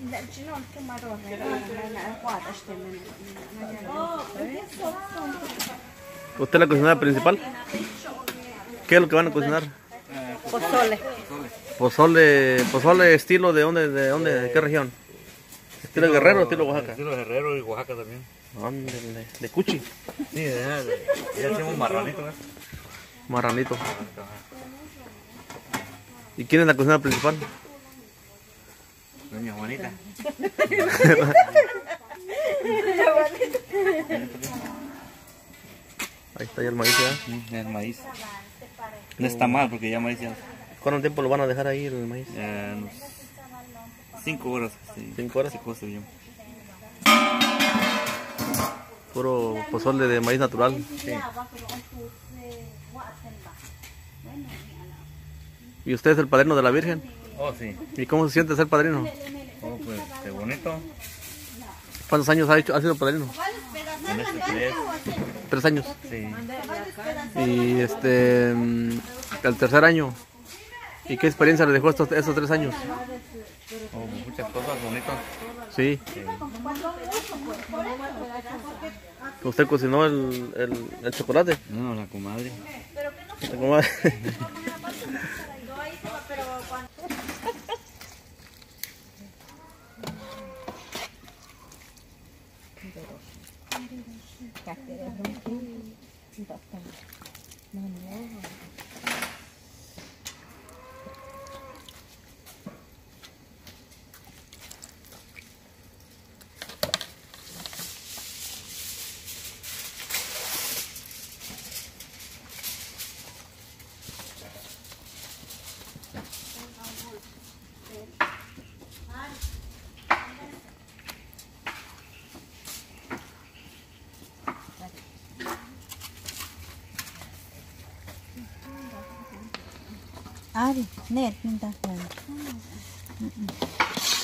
¿Usted es la cocinera principal? ¿Qué es lo que van a cocinar? Pozole. Pozole estilo de qué región? ¿Estilo Guerrero o estilo Oaxaca? Estilo Guerrero y Oaxaca también. Ándale, de cuchi. Sí, ya hacemos marranito, ¿eh? Marranito. ¿Y quién es la cocinera principal? Doña Juanita. Ahí está ya el maíz, ¿ya? El maíz. No está mal porque ya maíz ya... ¿Cuánto tiempo lo van a dejar ahí el maíz? Unos 5 horas. Sí. 5 horas. 5 horas bien. Puro pozole de maíz natural. Sí. ¿Y usted es el padrino de la Virgen? Oh, sí. ¿Y cómo se siente ser padrino? Oh, pues, qué bonito. ¿Cuántos años ha sido padrino? En este 3. 3 años. Sí. Y el tercer año. ¿Y qué experiencia le dejó esos 3 años? Oh, muchas cosas bonitas. Sí. Sí. ¿Usted cocinó el chocolate? No, la comadre. La comadre. Ari, net minta.